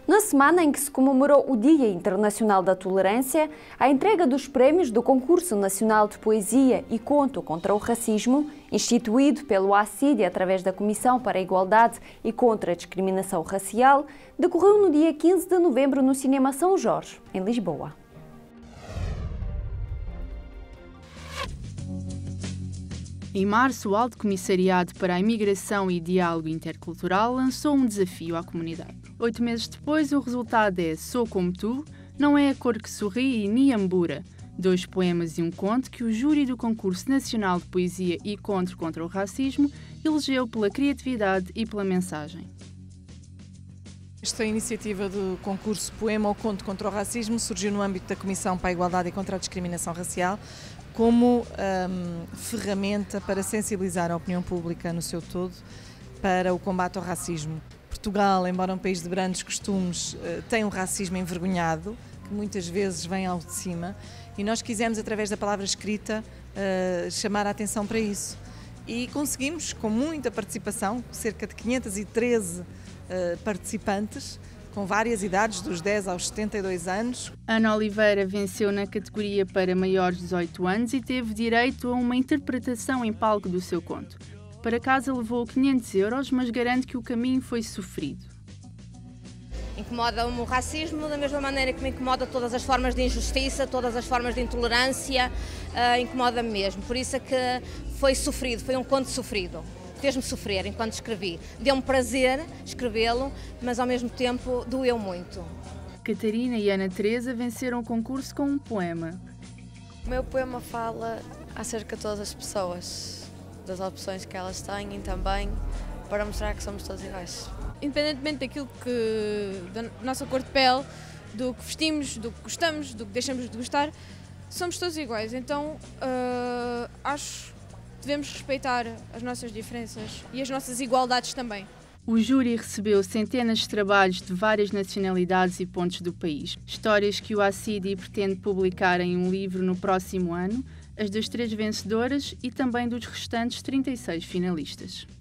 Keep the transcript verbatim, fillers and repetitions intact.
Na semana em que se comemorou o Dia Internacional da Tolerância, a entrega dos prémios do Concurso Nacional de Poesia e Conto contra o Racismo, instituído pelo A C I D através da Comissão para a Igualdade e contra a Discriminação Racial, decorreu no dia quinze de novembro no Cinema São Jorge, em Lisboa. Em março, o Alto Comissariado para a Imigração e Diálogo Intercultural lançou um desafio à comunidade. Oito meses depois, o resultado é Sou Como Tu, Não é a Cor que Sorri e Niambura, dois poemas e um conto que o júri do Concurso Nacional de Poesia e Conto contra o Racismo elegeu pela criatividade e pela mensagem. Esta iniciativa do concurso Poema ou Conto contra o Racismo surgiu no âmbito da Comissão para a Igualdade e contra a Discriminação Racial como hum, ferramenta para sensibilizar a opinião pública no seu todo para o combate ao racismo. Portugal, embora um país de grandes costumes, tem um racismo envergonhado, que muitas vezes vem ao de cima, e nós quisemos, através da palavra escrita, chamar a atenção para isso. E conseguimos, com muita participação, cerca de quinhentos e treze participantes, com várias idades, dos dez aos setenta e dois anos. Ana Oliveira venceu na categoria para maiores de dezoito anos e teve direito a uma interpretação em palco do seu conto. Para casa levou quinhentos euros, mas garante que o caminho foi sofrido. Incomoda-me o racismo da mesma maneira que me incomoda todas as formas de injustiça, todas as formas de intolerância, uh, incomoda-me mesmo. Por isso é que foi sofrido, foi um conto sofrido. Fez-me sofrer enquanto escrevi. Deu-me prazer escrevê-lo, mas ao mesmo tempo doeu muito. Catarina e Ana Teresa venceram o concurso com um poema. O meu poema fala acerca de todas as pessoas, das opções que elas têm e também para mostrar que somos todos iguais. Independentemente daquilo que, da nossa cor de pele, do que vestimos, do que gostamos, do que deixamos de gostar, somos todos iguais. Então uh, acho devemos respeitar as nossas diferenças e as nossas igualdades também. O júri recebeu centenas de trabalhos de várias nacionalidades e pontos do país. Histórias que o A C I D pretende publicar em um livro no próximo ano, as das três vencedoras e também dos restantes trinta e seis finalistas.